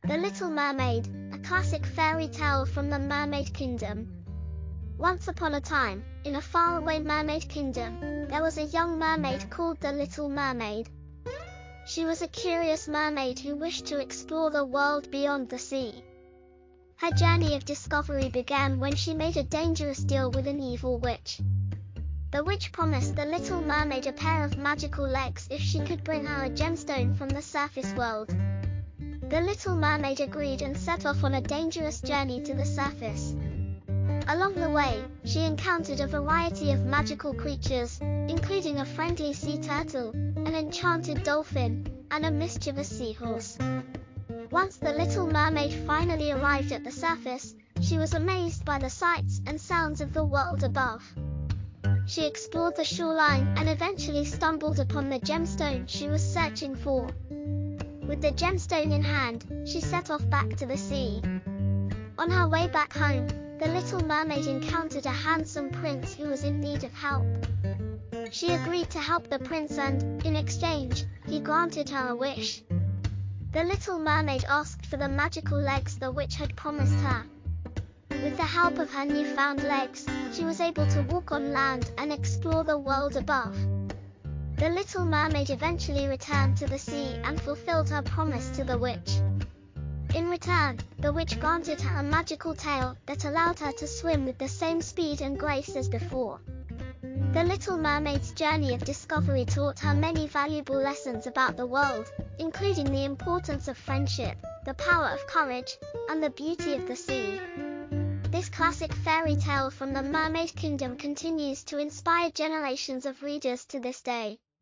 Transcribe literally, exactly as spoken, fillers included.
The Little Mermaid, a classic fairy tale from the Mermaid Kingdom. Once upon a time, in a faraway mermaid kingdom, there was a young mermaid called the Little Mermaid. She was a curious mermaid who wished to explore the world beyond the sea. Her journey of discovery began when she made a dangerous deal with an evil witch. The witch promised the Little Mermaid a pair of magical legs if she could bring her a gemstone from the surface world. The Little Mermaid agreed and set off on a dangerous journey to the surface. Along the way, she encountered a variety of magical creatures, including a friendly sea turtle, an enchanted dolphin, and a mischievous seahorse. Once the Little Mermaid finally arrived at the surface, she was amazed by the sights and sounds of the world above. She explored the shoreline and eventually stumbled upon the gemstone she was searching for. With the gemstone in hand, she set off back to the sea. On her way back home, the Little Mermaid encountered a handsome prince who was in need of help. She agreed to help the prince and, in exchange, he granted her a wish. The Little Mermaid asked for the magical legs the witch had promised her. With the help of her newfound legs, she was able to walk on land and explore the world above. The Little Mermaid eventually returned to the sea and fulfilled her promise to the witch. In return, the witch granted her a magical tail that allowed her to swim with the same speed and grace as before. The Little Mermaid's journey of discovery taught her many valuable lessons about the world, including the importance of friendship, the power of courage, and the beauty of the sea. This classic fairy tale from the Mermaid Kingdom continues to inspire generations of readers to this day.